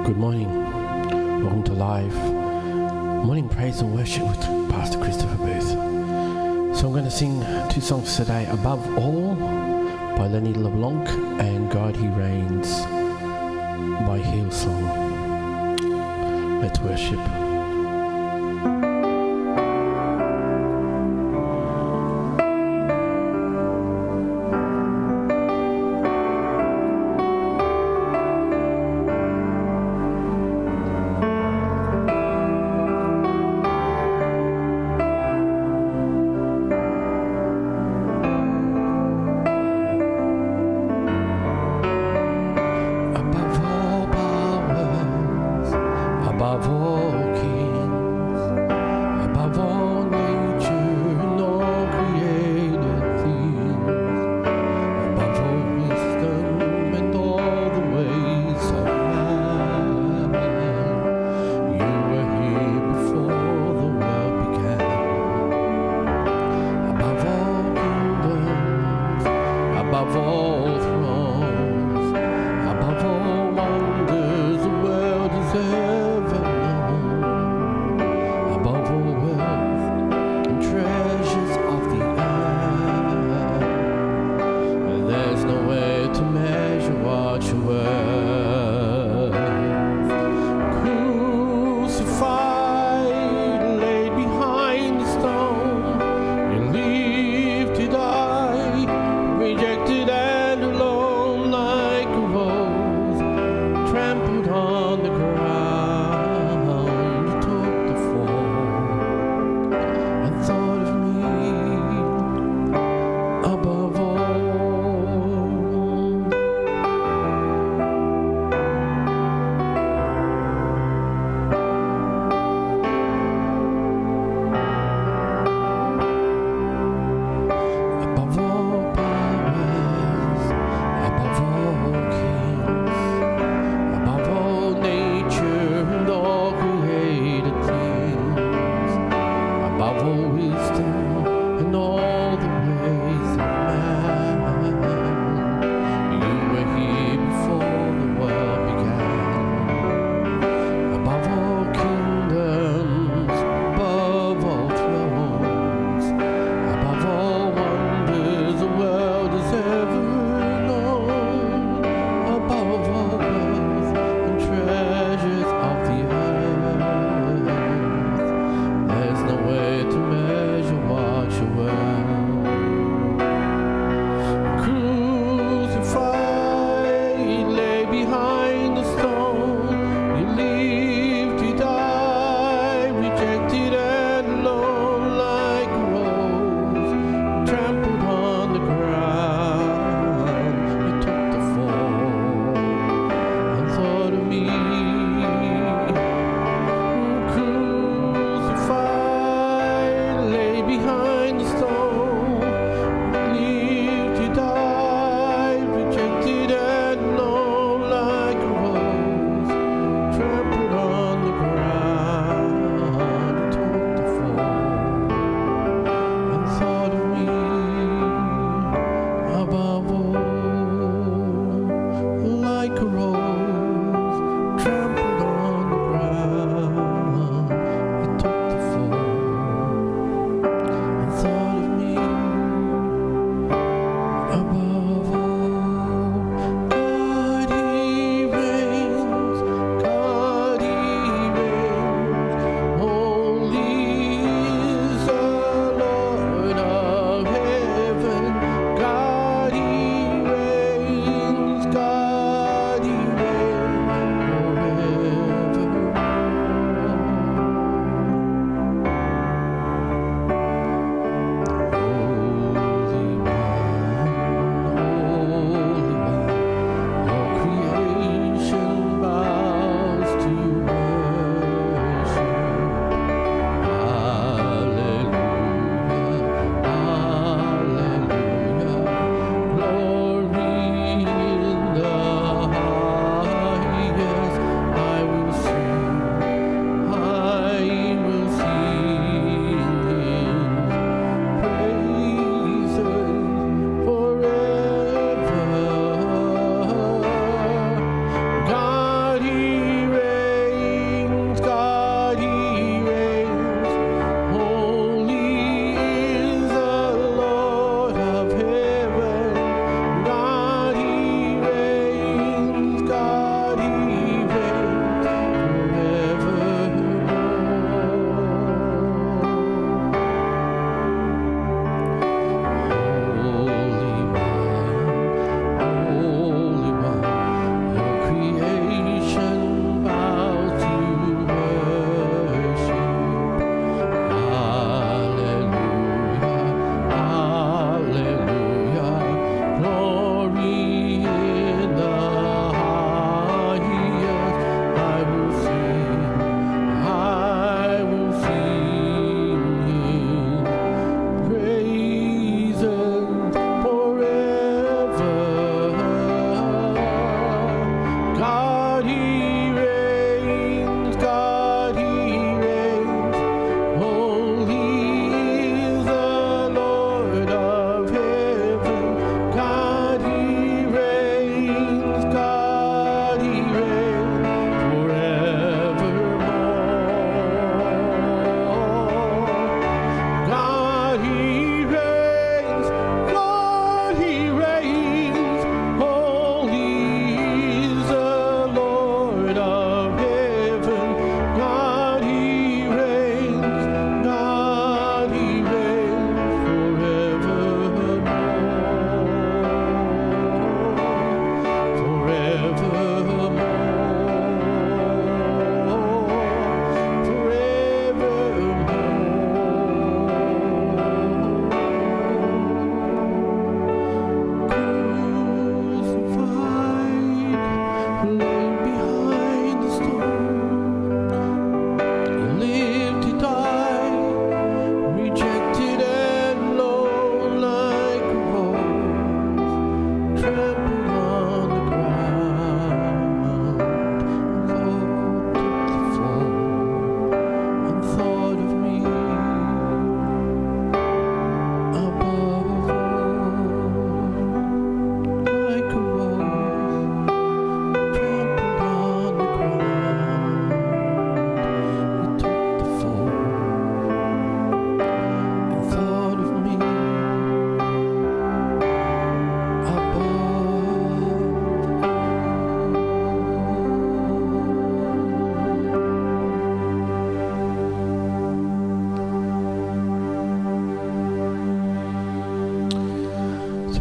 Good morning. Welcome to Live Morning Praise and Worship with Pastor Christopher Booth. So I'm going to sing two songs today, Above All by Leblanc and God He Reigns by HillSong. Let's worship. Above all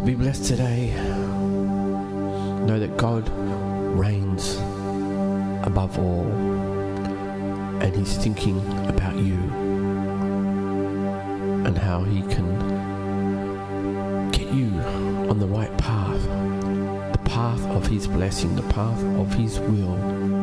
be blessed today. Know that God reigns above all, and He's thinking about you and how He can get you on the right path, the path of His blessing, the path of His will.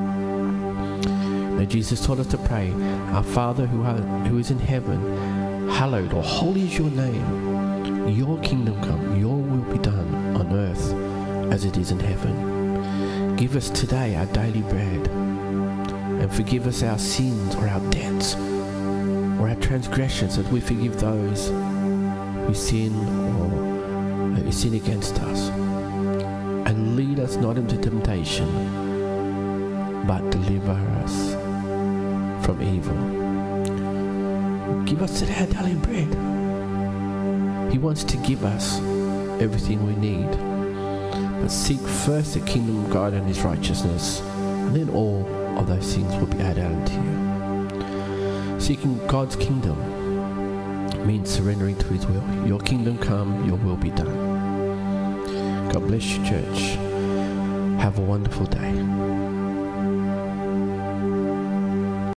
Now Jesus taught us to pray, Our Father who is in heaven, hallowed or holy is your name. Your kingdom come, your will be done on earth as it is in heaven. Give us today our daily bread, and forgive us our sins or our debts or our transgressions, as we forgive those who sin or who sin against us. And lead us not into temptation, but deliver us from evil. Give us today our daily bread. He wants to give us everything we need. But seek first the kingdom of God and His righteousness, and then all of those things will be added unto you. Seeking God's kingdom means surrendering to His will. Your kingdom come, your will be done. God bless you, church. Have a wonderful day.